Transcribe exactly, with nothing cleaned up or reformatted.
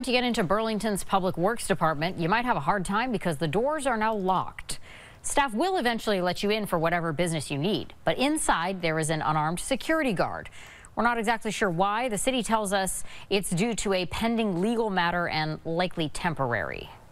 to get into Burlington's Public Works department, you might have a hard time because the doors are now locked. Staff will eventually let you in for whatever business you need, but inside there is an unarmed security guard. We're not exactly sure why. The city tells us it's due to a pending legal matter and likely temporary.